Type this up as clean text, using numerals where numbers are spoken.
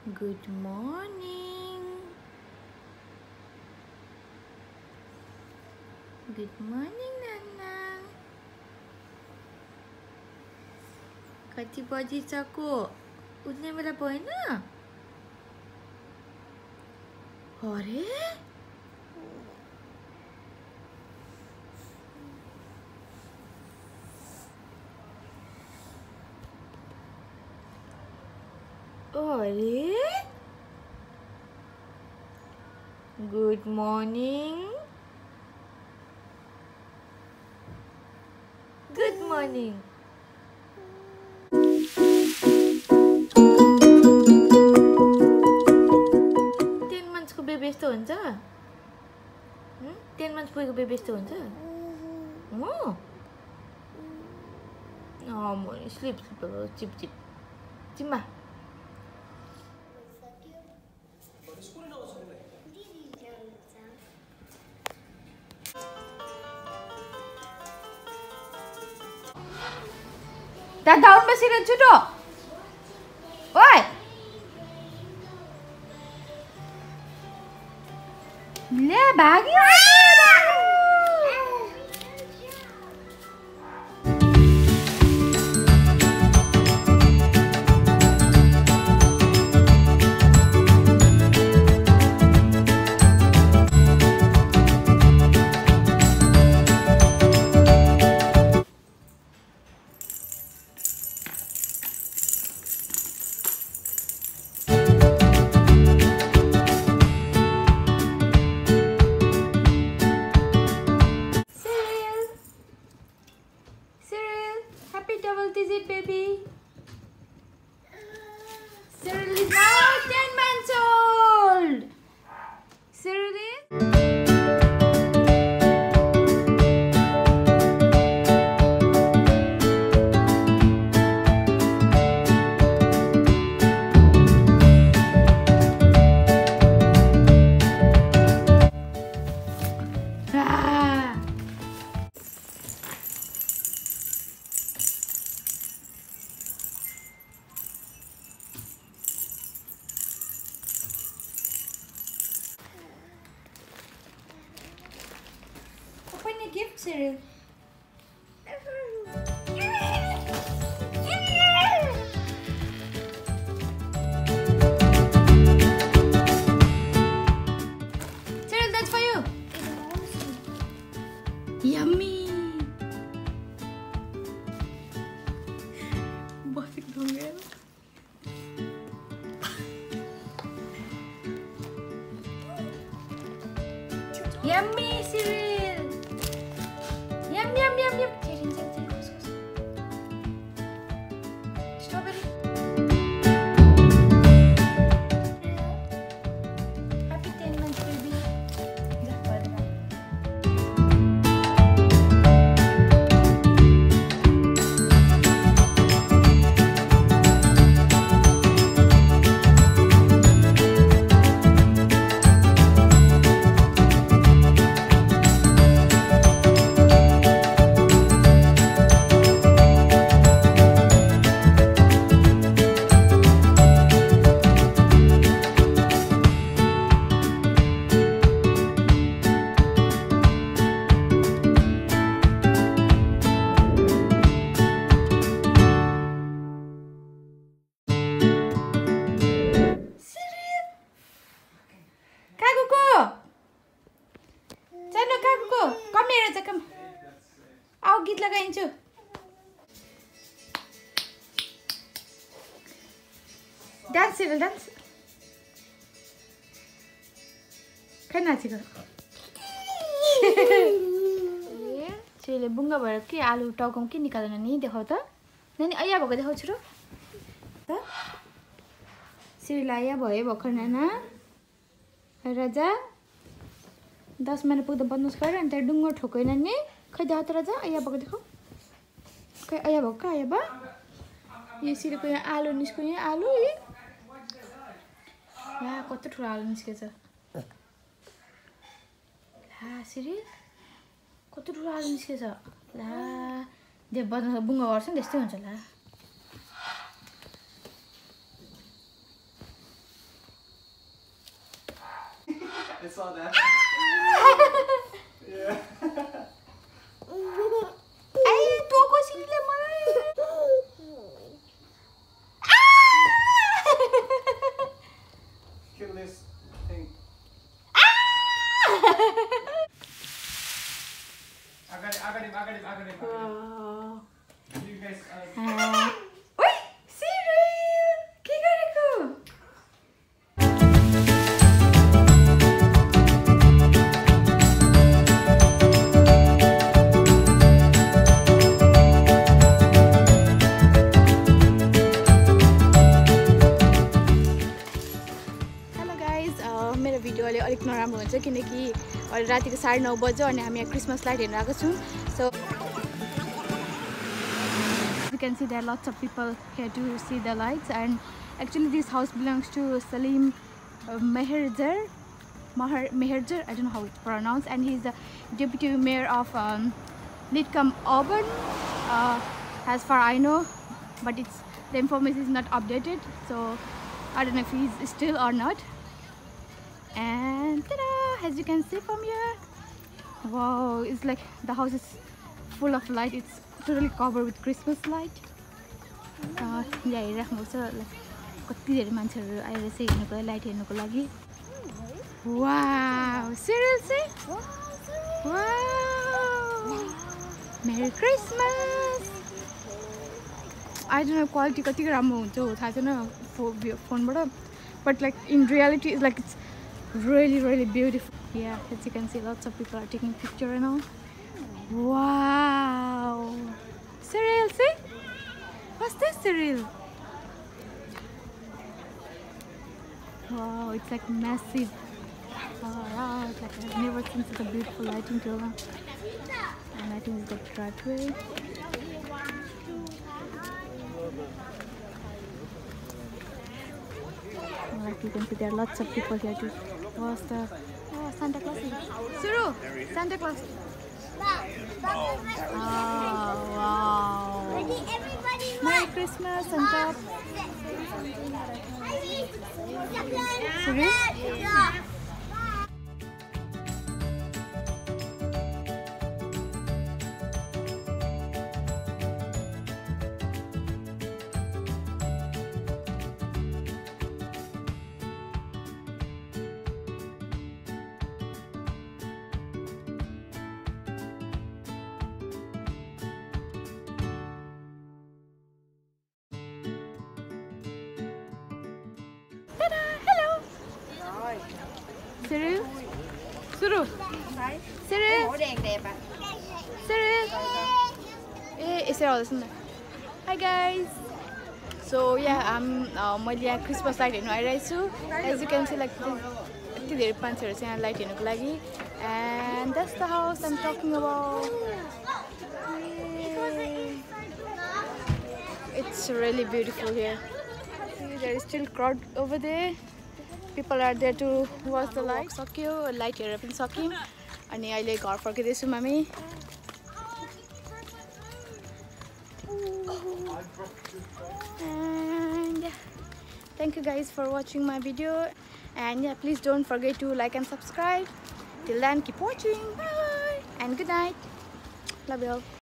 Good morning. Good morning, Nana. कति बजिसक्यो? उठ्ने बेला भएन? अरे अरे good morning. Good morning. 10 months को बेबी यस्तो हुन्छ? 10 months पुगेको बेबी यस्तो हुन्छ? म स्लिप चिप चिप चिम्मा. दा डाउन बसिरहन्छ छिटो. ओइ ले भाग्यो. Happy double digit baby. Cyril is now 10 months old. Cyril is open a gift, Cyril. Cyril, that's for you. Yummy. Yummy, Cyril. Yum, yum, yum, yum. Strawberry. Happy 10 months, baby. आओ गीत लगाइन्छु. Dance Cyril, dance. खै नाचेको. Cyril बुङ्गा भएर के आलु टाउकोमा के निकाल्दैन नि देखाउ त. नानी अया भएको देखाउ छिटो. त Cyril आया भयो भर्खर नाना. राजा 10 महिना पुग्दा बदमास गरेर अनि त्यहाँ डुङ्गो ठोक्यो नानी. खै देखाउ त राजा अया भएको देखाउ. खै अया भएको कहाँ अया बा. यहाँ Cyrilको यहाँ आलु निस्क्यो. यहाँ आलु ला कस्तो ठुलो आलु निस्केछ. ला Cyril कस्तो ठुलो आलु निस्केछ. ला दे बदमास बुङ्गा गर्छ नि त्यस्तै हुन्छ ला. I saw that. Yeah. Kill this thing. I got him. You guys Oi, Cyril! के गरेको? हेलो गाइज, मेरो भिडियो अलिक नराम्रो हुन्छ किनकि अहिले रातिको 9:30 बज्यो अनि हामी यहाँ क्रिसमस लाइट हेर्न आएको छौँ. So you can see there are lots of people here to see the lights, and actually this house belongs to Salim Meherjar. I don't know how it's pronounced, and he's the deputy mayor of Lidcombe Auburn, as far I know, but the information is not updated, so I don't know if he's still or not. And ta-da! As you can see from here, wow, it's like the house is full of light. It's totally covered with Christmas light. यहाँ हेरिराख्नु छ, कति धेरै मान्छेहरू आइरहेछ हेर्नुको लागि, light हेर्नुको लागि. Wow, Cyril say, wow, Merry Christmas. I don't know quality कति राम्रो हुन्छ हो थाहा छैन फोनबाट, but like in reality it's like it's really beautiful. Yeah, as you can see, lots of people are taking picture and all. Wow, Cyril, see? What's this, Cyril? Wow, it's like massive. Wow, it's like I've never seen such a beautiful lighting till now. And I think it's the driveway. Like you can see, there are lots of people here to watch the Santa Claus. Suru, Santa Claus. Oh, wow. Merry Christmas, Santa. Serious? Cyril? Suru? Cyril? Cyril? Hi guys! So yeah, I'm Christmas light हेर्नु आइरहेको छु. As you can see, like यति धेरै मान्छेहरू चाहिँ यहाँ light हेर्नुको लागि. And that's the house I'm talking about. It's really beautiful here. See, there is still crowd over there. People are there to watch the light. सक्यो, light हेरेर पनि सक्यौँ अनि अहिले घर फर्किँदैछु mummy. And yeah, thank you guys for watching my video, and yeah, please don't forget to like and subscribe. Till then, keep watching. Bye and good night. Love you all.